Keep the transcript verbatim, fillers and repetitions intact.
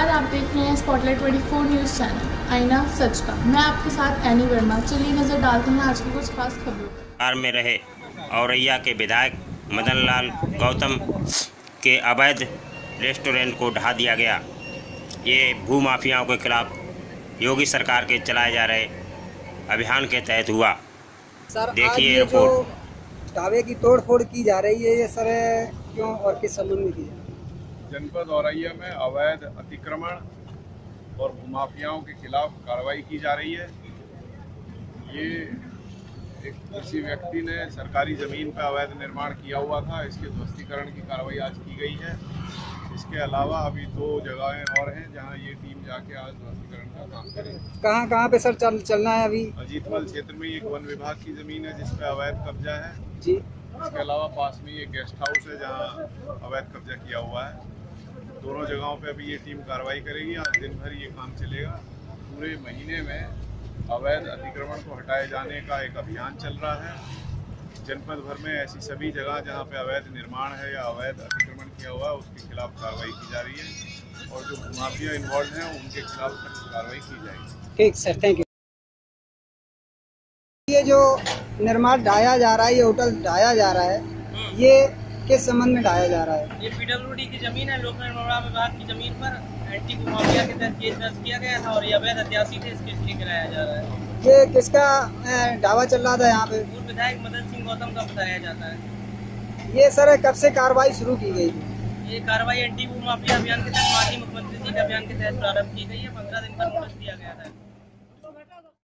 नमस्कार, आप देख रहे हैं स्पॉटलाइट चौबीस न्यूज़ चैनल आईना सच का। मैं आपके साथ एनी वर्मा। चलिए नज़र डालते हैं आज की कुछ खास खबरों पर। कार में रहे औरैया के विधायक मदन लाल गौतम के अवैध रेस्टोरेंट को ढहा दिया गया। ये भूमाफियाओं के खिलाफ योगी सरकार के चलाए जा रहे अभियान के तहत हुआ। सर, देखिए ये जो रिपोर्ट। ढाबे की तोड़फोड़ की जा रही है, ये सर क्यों और किस संबंध में की जा रही है? जनपद औरैया में अवैध अतिक्रमण और भूमाफियाओं के खिलाफ कार्रवाई की जा रही है। ये एक किसी व्यक्ति ने सरकारी ज़मीन पर अवैध निर्माण किया हुआ था, इसके ध्वस्तीकरण की कार्रवाई आज की गई है। इसके अलावा अभी दो जगहें और हैं जहां ये टीम जाके आज ध्वस्तीकरण का काम करेगी। कहाँ कहाँ पे सर चल चलना है अभी? अजीतमल क्षेत्र में एक वन विभाग की ज़मीन है जिस पर अवैध कब्जा है जी। इसके अलावा पास में एक गेस्ट हाउस है जहाँ अवैध कब्जा किया हुआ है। दोनों जगहों पे अभी ये टीम कार्रवाई करेगी। आज दिन भर ये काम चलेगा। पूरे महीने में अवैध अतिक्रमण को हटाए जाने का एक अभियान चल रहा है। जनपद भर में ऐसी सभी जगह जहाँ पे अवैध निर्माण है या अवैध अतिक्रमण किया हुआ है उसके खिलाफ कार्रवाई की जा रही है और जो भूमाफिया इन्वॉल्व हैं उनके खिलाफ कार्रवाई की जाएगी। ठीक सर, थैंक यू। ये जो निर्माण ढाया जा रहा है, ये होटल ढाया जा रहा है, ये किस संबंध में ढाया जा रहा है? ये पीडब्ल्यूडी की जमीन है। लोक निर्माण विभाग की जमीन पर एंटी भूमाफिया के तहत केस दर्ज किया गया था और ये अवैध अत्यासी थे, इसके लिए गिराया जा रहा है। ये किसका ढाबा चल रहा था यहाँ पे? पूर्व विधायक मदन सिंह गौतम का बताया जाता है। ये सर कब से कार्रवाई शुरू की गई थी? ये कार्रवाई एंटी भूमाफिया अभियान के तहत माननीय मुख्यमंत्री जी के अभियान के तहत प्रारंभ की गई है। पंद्रह दिन का नोटिस दिया गया था।